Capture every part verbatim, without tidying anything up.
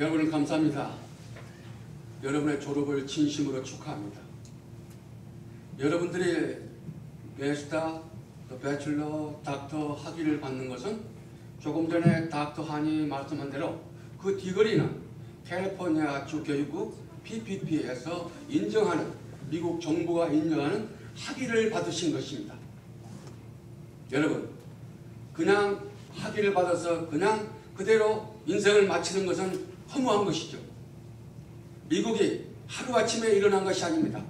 여러분을 감사합니다. 여러분의 졸업을 진심으로 축하합니다. 여러분들이 메스터, 배출러, 닥터 학위를 받는 것은 조금 전에 닥터 한이 말씀한 대로 그 뒤거리는 캘리포니아 주 교육부 피피피에서 인정하는, 미국 정부가 인정하는 학위를 받으신 것입니다. 여러분, 그냥 학위를 받아서 그냥 그대로 인생을 마치는 것은 허무한 것이죠. 미국이 하루아침에 일어난 것이 아닙니다.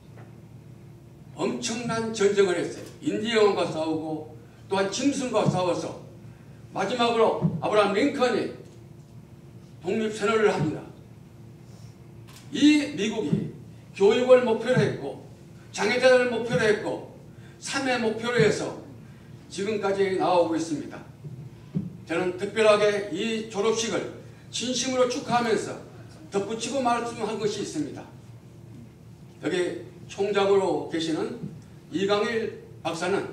엄청난 전쟁을 했어요. 인디언과 싸우고 또한 짐승과 싸워서 마지막으로 아브라함 링컨이 독립선언을 합니다. 이 미국이 교육을 목표로 했고 장애자를 목표로 했고 삶의 목표로 해서 지금까지 나오고 있습니다. 저는 특별하게 이 졸업식을 진심으로 축하하면서 덧붙이고 말씀한 것이 있습니다. 여기 총장으로 계시는 이강일 박사는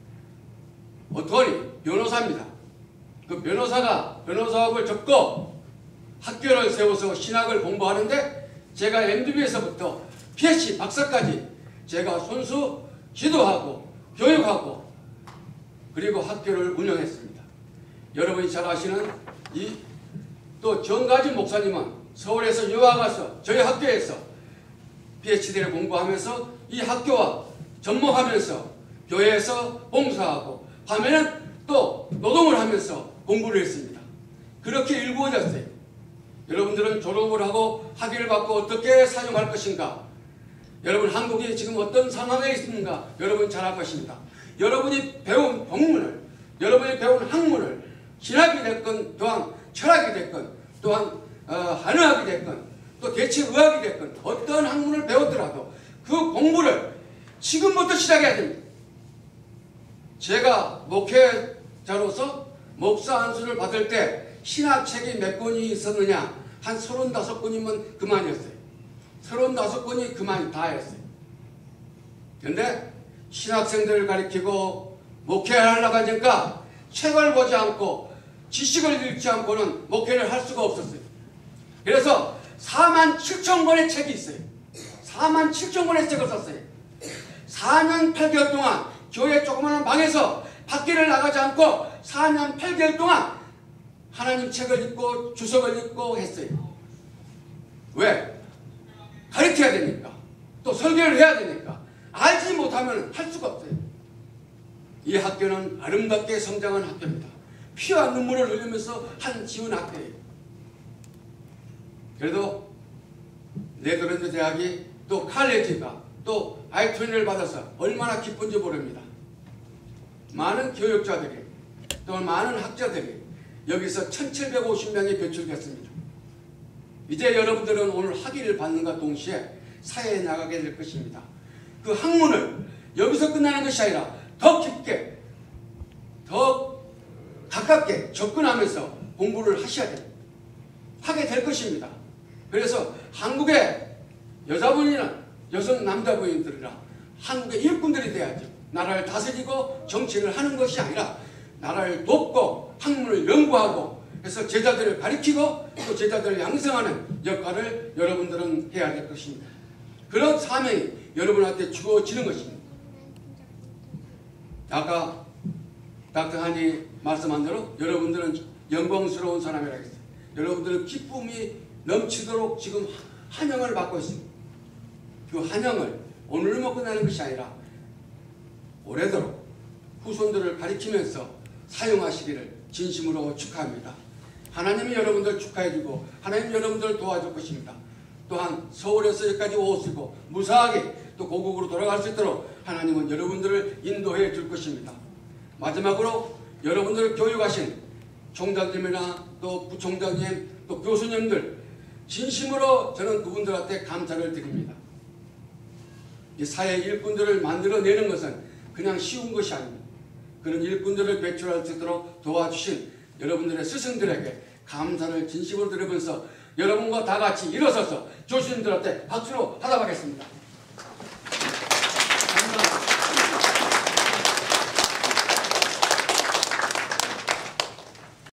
어떠니 변호사입니다. 그 변호사가 변호사학을 접고 학교를 세워서 신학을 공부하는데 제가 엠디비에서부터 피에이치디 박사까지 제가 손수 지도하고 교육하고 그리고 학교를 운영했습니다. 여러분이 잘 아시는 이 또 정가진 목사님은 서울에서 유학 가서 저희 학교에서 피에이치디를 공부하면서 이 학교와 접목하면서 교회에서 봉사하고 밤에는 또 노동을 하면서 공부를 했습니다. 그렇게 일구어졌어요. 여러분들은 졸업을 하고 학위를 받고 어떻게 사용할 것인가? 여러분 한국이 지금 어떤 상황에 있는가? 여러분 잘 알 것입니다. 여러분이 배운 học 문을, 여러분이 배운 학문을 신학이 됐건 또한 철학이 됐건 또한 어, 한의학이 됐건 또 대체의학이 됐건 어떤 학문을 배웠더라도 그 공부를 지금부터 시작해야 됩니다. 제가 목회자로서 목사 안수를 받을 때 신학책이 몇 권이 있었느냐? 한 서른다섯 권이면 그만이었어요. 서른다섯 권이 그만 다였어요. 그런데 신학생들을 가르치고 목회하려고 하니까 책을 보지 않고 지식을 읽지 않고는 목회를 할 수가 없었어요. 그래서 사만 칠천 권의 책이 있어요. 사만 칠천 권의 책을 썼어요. 사 년 팔 개월 동안 교회 조그마한 방에서 밖에를 나가지 않고 사 년 팔 개월 동안 하나님 책을 읽고 주석을 읽고 했어요. 왜? 가르쳐야 되니까. 또 설교를 해야 되니까. 알지 못하면 할 수가 없어요. 이 학교는 아름답게 성장한 학교입니다. 피와 눈물을 흘리면서 한 지은 학교예요. 그래도 네덜란드 대학이 또 칼레지가 또 아이트윈을 받아서 얼마나 기쁜지 모릅니다. 많은 교육자들이 또 많은 학자들이 여기서 천칠백오십 명이 배출됐습니다. 이제 여러분들은 오늘 학위를 받는과 동시에 사회에 나가게 될 것입니다. 그 학문을 여기서 끝나는 것이 아니라 더 깊게 더 가깝게 접근하면서 공부를 하셔야 됩니다. 하게 될 것입니다. 그래서 한국의 여자분이나 여성 남자분들이나 한국의 일꾼들이 돼야죠. 나라를 다스리고 정치를 하는 것이 아니라 나라를 돕고 학문을 연구하고 해서 제자들을 가르치고 또 제자들을 양성하는 역할을 여러분들은 해야 될 것입니다. 그런 사명이 여러분한테 주어지는 것입니다. 아까 닥터 한이 말씀한 대로 여러분들은 영광스러운 사람이라고 했어요. 여러분들은 기쁨이 넘치도록 지금 환영을 받고 있습니다. 그 환영을 오늘만 끝나는 것이 아니라 오래도록 후손들을 가리키면서 사용하시기를 진심으로 축하합니다. 하나님이 여러분들 축하해주고 하나님 여러분들을 도와줄 것입니다. 또한 서울에서 여기까지 오시고 무사하게 또 고국으로 돌아갈 수 있도록 하나님은 여러분들을 인도해 줄 것입니다. 마지막으로 여러분들을 교육하신 총장님이나 또 부총장님 또 교수님들 진심으로 저는 그분들한테 감사를 드립니다. 이 사회 일꾼들을 만들어내는 것은 그냥 쉬운 것이 아닙니다. 그런 일꾼들을 배출할 수 있도록 도와주신 여러분들의 스승들에게 감사를 진심으로 드리면서 여러분과 다 같이 일어서서 교수님들한테 박수로 하답하겠습니다.